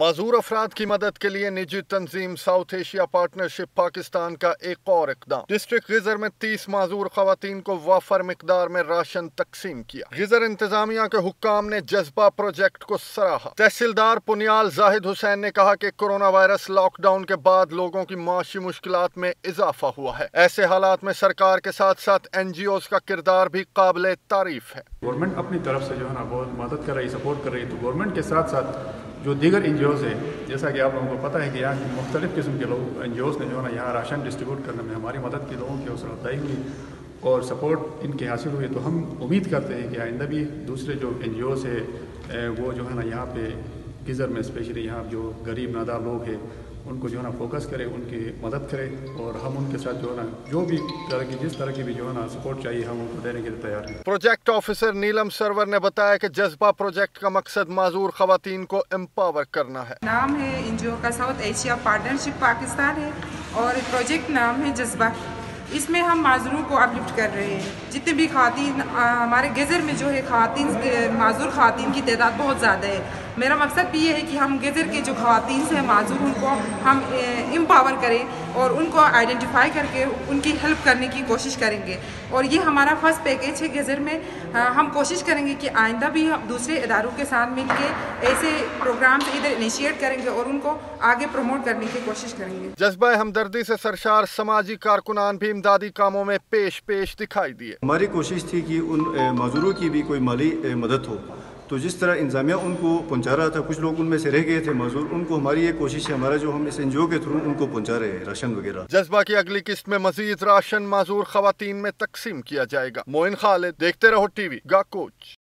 معذور افراد کی مدد کے لیے نجی تنظیم ساؤتھ ایشیا پارٹنرشپ پاکستان کا ایک اور اقدام۔ ڈسٹرکٹ غزر میں 30 معذور خواتین کو وافر مقدار میں راشن تقسیم کیا۔ غزر انتظامیہ کے حکام نے جذبہ پروجیکٹ کو سراہا۔ تحصیلدار پنیال زاہد حسین نے کہا کہ کورونا وائرس لاک ڈاؤن کے بعد لوگوں کی معاشی مشکلات میں اضافہ ہوا ہے۔ ایسے حالات میں سرکار کے ساتھ ساتھ NGOs کا کردار بھی قابل تعریف ہے۔ گورنمنٹ اپنی طرف سے جو ہے نا بہت مدد کر رہی، سپورٹ کر رہی، تو گورنمنٹ کے ساتھ ساتھ جو دیگر NGOs ہیں، جیسا کہ آپ لوگوں کو پتہ ہے کہ یہاں کی مختلف قسم کے لوگ NGOs نے جو ہے نا یہاں راشن ڈسٹریبیوٹ کرنے میں ہماری مدد کی، لوگوں کی حوصلہ افزائی ہوئی اور سپورٹ ان کی حاصل ہوئی، تو ہم امید کرتے ہیں کہ آئندہ بھی دوسرے جو NGOs ہیں وہ جو ہے نا یہاں پہ غزر میں اسپیشلی یہاں جو غریب نادار لوگ ہیں ان کو جو ہے نا فوکس کرے، ان کی مدد کرے، اور ہم ان کے ساتھ جو ہے نا جو بھی جس طرح کی بھی جو ہے نا سپورٹ چاہیے ہم ان کو دینے کے لیے تیار ہیں۔ پروجیکٹ آفیسر نیلم سرور نے بتایا کہ جذبہ پروجیکٹ کا مقصد معذور خواتین کو امپاور کرنا ہے۔ نام ہے NGO کا ساؤتھ ایشیا پارٹنرشپ پاکستان ہے اور پروجیکٹ نام ہے جذبہ۔ اس میں ہم معذوروں کو اپلفٹ کر رہے ہیں۔ جتنے بھی خواتین ہمارے غزر میں جو ہے معذور خواتین کی تعداد بہت زیادہ ہے۔ میرا مقصد بھی یہ ہے کہ ہم غزر کے جو خواتین سے معذور ان کو ہم امپاور کریں اور ان کو آئیڈینٹیفائی کر کے ان کی ہیلپ کرنے کی کوشش کریں گے، اور یہ ہمارا فرسٹ پیکیج ہے غزر میں۔ ہم کوشش کریں گے کہ آئندہ بھی ہم دوسرے اداروں کے ساتھ مل کے ایسے پروگرامز ادھر انیشیٹ کریں گے اور ان کو آگے پروموٹ کرنے کی کوشش کریں گے۔ جذبہ ہمدردی سے سرشار سماجی کارکنان بھی امدادی کاموں میں پیش دکھائی دیے۔ ہماری کوشش تھی کہ ان معذوروں کی بھی کوئی مالی مدد ہو، تو جس طرح انتظامیہ ان کو پہنچا رہا تھا، کچھ لوگ ان میں سے رہ گئے تھے معذور، ان کو ہماری یہ کوشش ہے، ہمارا جو ہم اس NGO کے تھرو ان کو پہنچا رہے ہیں راشن وغیرہ۔ جذبہ کی اگلی قسط میں مزید راشن معذور خواتین میں تقسیم کیا جائے گا۔ معین خالد، دیکھتے رہو ٹی وی گا کوچ۔